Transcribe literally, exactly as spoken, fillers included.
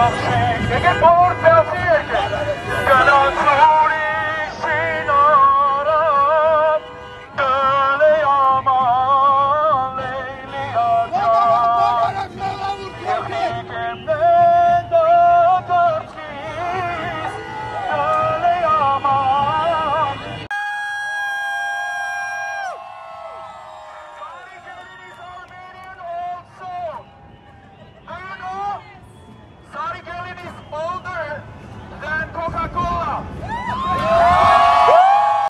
Աղջիկ, եկեք բոլոր ծյացի եկեք, գնաց ուրիշին արավ, դել է աման լեյլի արջակ, եղնիկ եմ նենդա կարծիս, դել է աման. Sari Ghjik is Armenian also. Do you know? Sari Ghjik is older than Coca-Cola.